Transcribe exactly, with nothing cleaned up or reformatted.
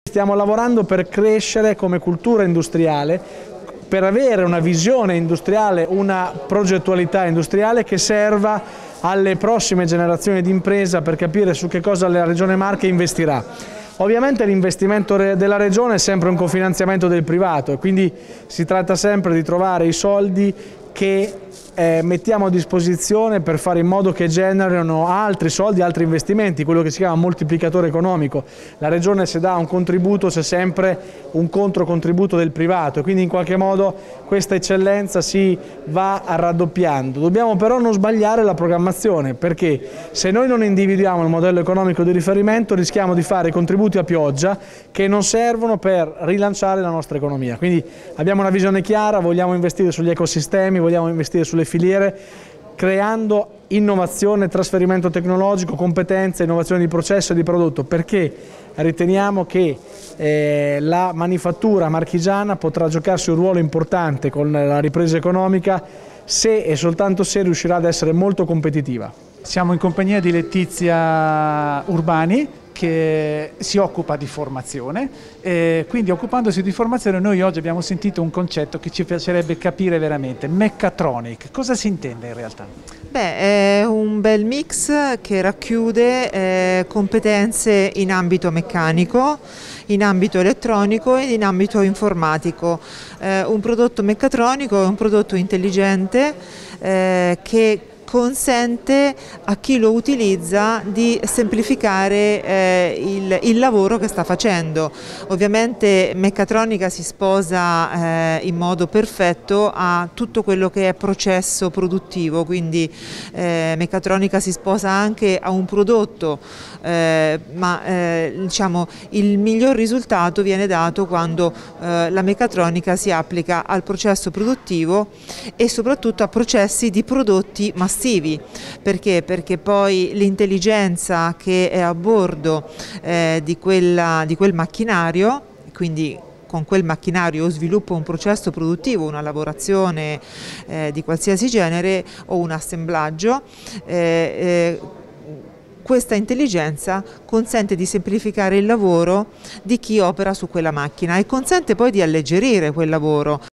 Stiamo lavorando per crescere come cultura industriale, per avere una visione industriale, una progettualità industriale che serva alle prossime generazioni di impresa per capire su che cosa la Regione Marche investirà. Ovviamente l'investimento della Regione è sempre un cofinanziamento del privato e quindi si tratta sempre di trovare i soldi che eh, mettiamo a disposizione per fare in modo che generino altri soldi, altri investimenti, quello che si chiama moltiplicatore economico. La Regione, se dà un contributo, c'è sempre un controcontributo del privato e quindi in qualche modo questa eccellenza si va raddoppiando. Dobbiamo però non sbagliare la programmazione, perché se noi non individuiamo il modello economico di riferimento rischiamo di fare contributi a pioggia che non servono per rilanciare la nostra economia. Quindi abbiamo una visione chiara, vogliamo investire sugli ecosistemi, vogliamo investire sulle filiere, creando innovazione, trasferimento tecnologico, competenze, innovazione di processo e di prodotto, perché riteniamo che eh, la manifattura marchigiana potrà giocarsi un ruolo importante con la ripresa economica se e soltanto se riuscirà ad essere molto competitiva. Siamo in compagnia di Letizia Urbani, che si occupa di formazione, e quindi occupandosi di formazione noi oggi abbiamo sentito un concetto che ci piacerebbe capire veramente, Mechatronic. Cosa si intende in realtà? Beh, è un bel mix che racchiude eh, competenze in ambito meccanico, in ambito elettronico ed in ambito informatico. Eh, un prodotto meccatronico è un prodotto intelligente eh, che consente a chi lo utilizza di semplificare eh, il, il lavoro che sta facendo. Ovviamente meccatronica si sposa eh, in modo perfetto a tutto quello che è processo produttivo, quindi eh, meccatronica si sposa anche a un prodotto, eh, ma eh, diciamo, il miglior risultato viene dato quando eh, la meccatronica si applica al processo produttivo e soprattutto a processi di prodotti massivi. Perché? Perché poi l'intelligenza che è a bordo eh, di, quella, di quel macchinario, quindi con quel macchinario io sviluppo un processo produttivo, una lavorazione eh, di qualsiasi genere o un assemblaggio, eh, eh, questa intelligenza consente di semplificare il lavoro di chi opera su quella macchina e consente poi di alleggerire quel lavoro.